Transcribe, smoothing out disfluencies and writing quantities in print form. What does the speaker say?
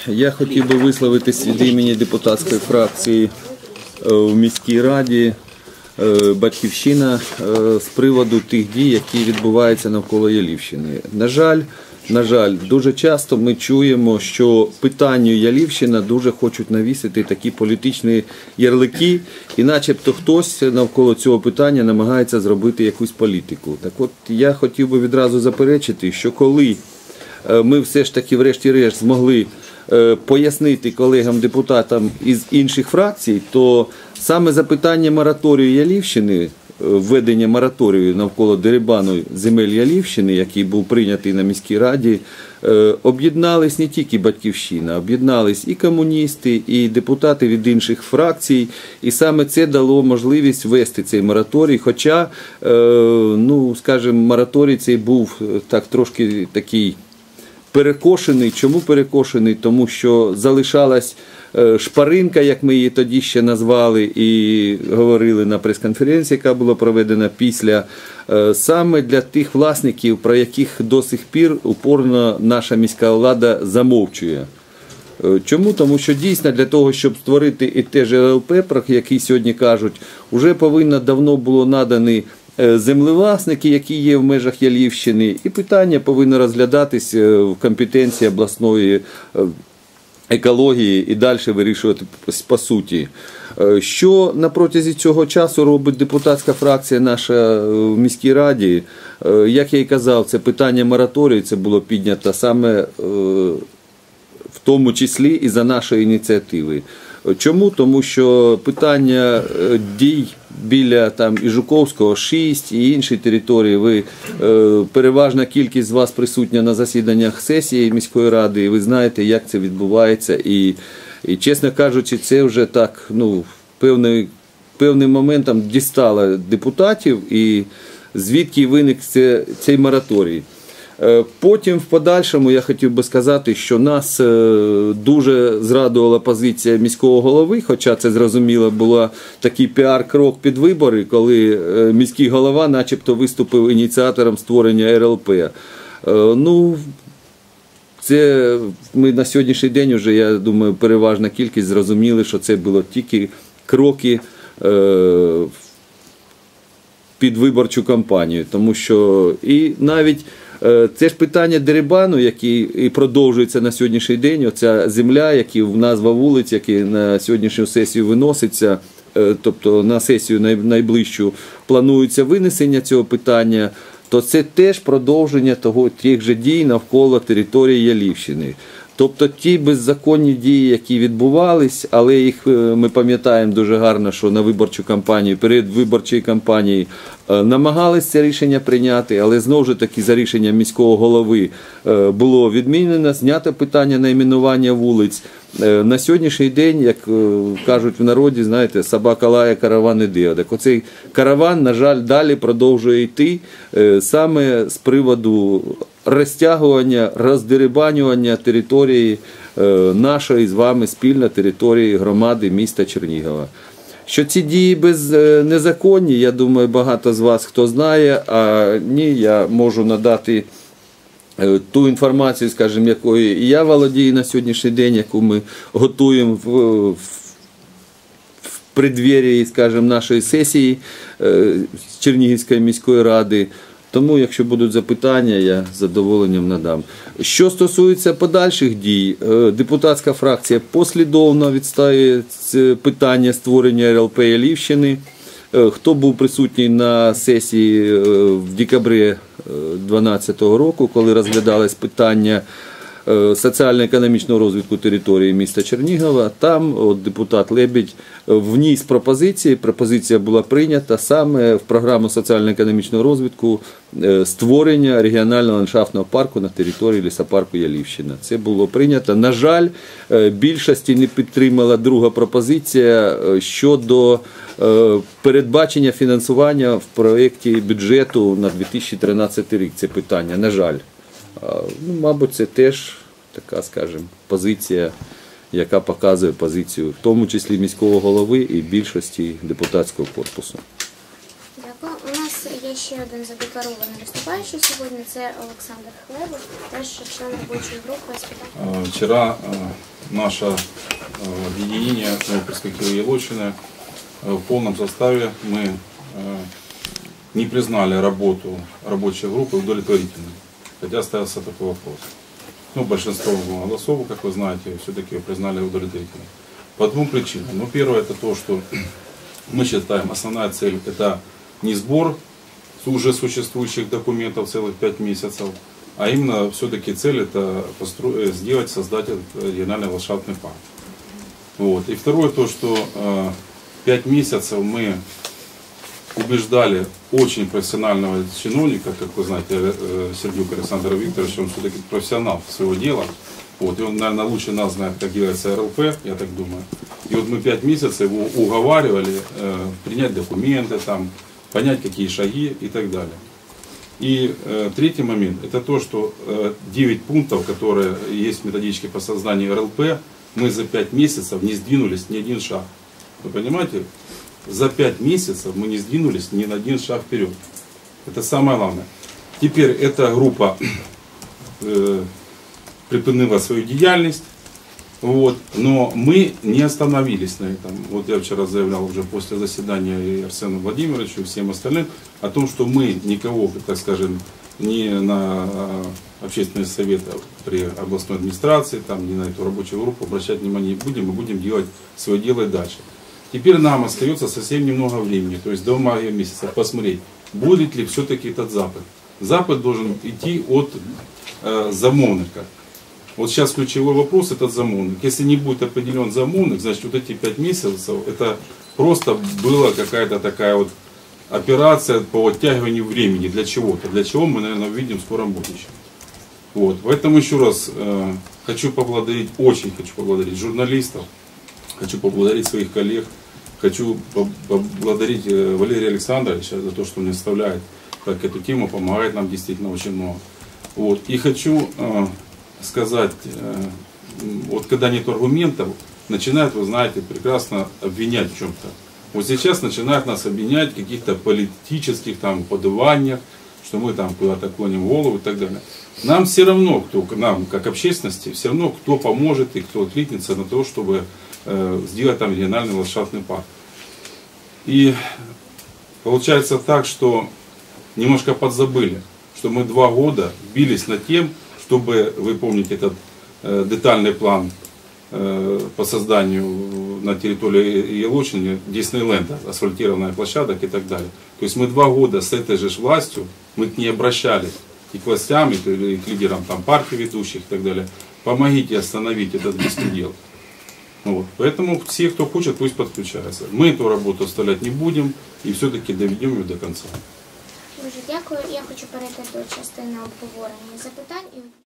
Я хотів би висловитись від імені депутатської фракції в міській раді «Батьківщина» з приводу тих дій, які відбуваються навколо Ялівщини. На жаль, дуже часто ми чуємо, що питанню Ялівщина дуже хочуть навісити такі політичні ярлики, і начебто хтось навколо цього питання намагається зробити якусь політику. Так от, я хотів би відразу заперечити, що коли ми все ж таки врешті-решт змогли пояснити колегам-депутатам із інших фракцій, то саме за питання мораторію Ялівщини, введення мораторію навколо дерибану земель Ялівщини, який був прийнятий на міській раді, об'єднались не тільки «Батьківщина», об'єднались і комуністи, і депутати від інших фракцій, і саме це дало можливість ввести цей мораторій, хоча, скажімо, мораторій цей був так трошки такий перекошений. Чому перекошений? Тому що залишалась шпаринка, як ми її тоді ще назвали і говорили на прес-конференції, яка була проведена після, саме для тих власників, про яких до сих пір упорно наша міська влада замовчує. Чому? Тому що дійсно для того, щоб створити і те ж РЛП, про який сьогодні кажуть, вже повинно давно було надані землевласники, які є в межах Ялівщини, і питання повинно розглядатись в компетенції обласної екології і далі вирішувати по суті. Що на протязі цього часу робить депутатська фракція наша в міській раді? Як я і казав, це питання мораторію, це було піднято саме в тому числі і за нашої ініціативи. Чому? Тому що питання дій біля і Жуковського, 6 і інші території, переважна кількість з вас присутня на засіданнях сесії міської ради, і ви знаєте, як це відбувається. І чесно кажучи, це вже так, певним моментом дістало депутатів, і звідки виник цей мораторій. Потім, в подальшому, я хотів би сказати, що нас дуже зрадувала позиція міського голови, хоча це, зрозуміло, був такий піар-крок під вибори, коли міський голова начебто виступив ініціатором створення РЛП. Це ми на сьогоднішній день вже, я думаю, переважна кількість зрозуміли, що це було тільки кроки під виборчу кампанію, тому що і навіть це ж питання дерибану, який і продовжується на сьогоднішній день, оця земля, назва вулиць, які на сьогоднішню сесію виноситься, тобто на сесію найближчу планується винесення цього питання, то це теж продовження тих же дій навколо території Ялівщини. Тобто ті беззаконні дії, які відбувались, але їх ми пам'ятаємо дуже гарно, що на виборчу кампанію, перед виборчою кампанією намагалися це рішення прийняти, але знову ж таки за рішенням міського голови було відмінено, знято питання найменування вулиць. На сьогоднішній день, як кажуть в народі, знаєте, собака лає, караван іде. Так оцей караван, на жаль, далі продовжує йти саме з приводу розтягування, роздерибанювання території нашої з вами спільно території громади міста Чернігова. Що ці дії незаконні, я думаю, багато з вас хто знає, а ні, я можу надати ту інформацію, скажімо, якою і я володію на сьогоднішній день, яку ми готуємо в преддверії, скажімо, нашої сесії Чернігівської міської ради. Тому, якщо будуть запитання, я з задоволенням надам. Що стосується подальших дій, депутатська фракція послідовно відстоює питання створення РЛП Ялівщини. Хто був присутній на сесії в декабрі 2012 року, коли розглядалось питання соціально-економічного розвитку території міста Чернігова, там депутат Лебедь вніс пропозиції, пропозиція була прийнята саме в програму соціально-економічного розвитку створення регіонального ландшафтного парку на території лісопарку Ялівщина. Це було прийнято. На жаль, більшості не підтримала друга пропозиція щодо передбачення фінансування в проєкті бюджету на 2013 рік. Це питання, на жаль. Мабуть, це теж така, скажімо, позиція, яка показує позицію, в тому числі міського голови і більшості депутатського корпусу. Дякую. У нас є ще один задекларований виступаючий сьогодні, це Олександр Хлебов, теж член робочої групи з питань. Вчера наше объединение перспективы Елочины в полном составе мы не признали работу рабочей группы удовлетворительной, хотя ставился такой вопрос. Ну, большинство голосов, как вы знаете, все-таки признали удовлетворительной. По двум причинам. Ну, первое, это то, что мы считаем, основная цель – это не сбор уже существующих документов целых 5 месяцев, а именно все-таки цель – это сделать, создать региональный ландшафтный парк. Вот. И второе, то, что 5 месяцев мы убеждали очень профессионального чиновника, как вы знаете, Сердюк Александр Викторович, он все-таки профессионал своего дела. Вот. И он, наверное, лучше нас знает, как делается РЛП, я так думаю. И вот мы 5 месяцев его уговаривали принять документы, там, понять, какие шаги и так далее. И третий момент, это то, что 9 пунктов, которые есть в методичке по созданию РЛП, мы за 5 месяцев не сдвинулись ни один шаг. Вы понимаете? За 5 месяцев мы не сдвинулись ни на один шаг вперед. Это самое главное. Теперь эта группа припинила свою деятельность, вот, но мы не остановились на этом. Вот я вчера заявлял уже после заседания и Арсену Владимировичу, и всем остальным, о том, что мы никого, так скажем, ни на общественный совет при областной администрации, там, ни на эту рабочую группу обращать внимание не будем, мы будем делать свое дело и дальше. Теперь нам остается совсем немного времени, то есть до мая месяца, посмотреть, будет ли все-таки этот запад. Запад должен идти от замовника. Вот сейчас ключевой вопрос этот замовник. Если не будет определен замовник, значит вот эти 5 месяцев, это просто была какая-то такая вот операция по оттягиванию времени для чего-то. Для чего мы, наверное, увидим в скором будущем. Вот. Поэтому еще раз хочу поблагодарить, очень хочу поблагодарить журналистов, хочу поблагодарить своих коллег, хочу поблагодарить Валерия Александровича за то, что он не оставляет так эту тему, помогает нам действительно очень много. Вот. И хочу сказать, вот когда нет аргументов, начинают, вы знаете, прекрасно обвинять в чем-то. Вот сейчас начинают нас обвинять в каких-то политических там подываниях, что мы там куда-то клоним голову и так далее. Нам все равно, кто, нам как общественности, все равно кто поможет и кто откликнется на то, чтобы сделать там региональный ландшафтный парк. И получается так, что немножко подзабыли, что мы 2 года бились над тем, чтобы, вы помните этот детальный план по созданию на территории Елочины Диснейленда, асфальтированная площадок и так далее. То есть мы 2 года с этой же властью, мы к ней обращались, и к властям, и к лидерам там, партий ведущих и так далее. Помогите остановить этот беспредел. Вот. Поэтому все, кто хочет, пусть подключаются. Мы эту работу оставлять не будем і все-таки доведемо її до кінця. Дуже дякую. Я хочу перейти до частини обговорення запитань.